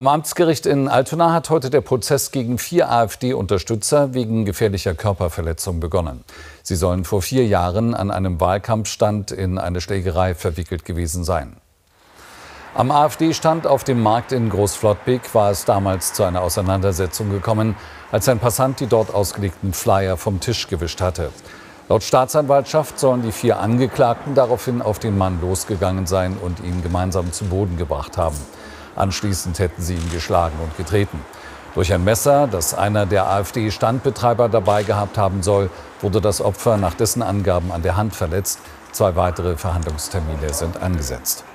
Am Amtsgericht in Altona hat heute der Prozess gegen 4 AfD-Unterstützer wegen gefährlicher Körperverletzung begonnen. Sie sollen vor 4 Jahren an einem Wahlkampfstand in eine Schlägerei verwickelt gewesen sein. Am AfD-Stand auf dem Markt in Großflottbek war es damals zu einer Auseinandersetzung gekommen, als ein Passant die dort ausgelegten Flyer vom Tisch gewischt hatte. Laut Staatsanwaltschaft sollen die 4 Angeklagten daraufhin auf den Mann losgegangen sein und ihn gemeinsam zu Boden gebracht haben. Anschließend hätten sie ihn geschlagen und getreten. Durch ein Messer, das einer der AfD-Standbetreiber dabei gehabt haben soll, wurde das Opfer nach dessen Angaben an der Hand verletzt. 2 weitere Verhandlungstermine sind angesetzt.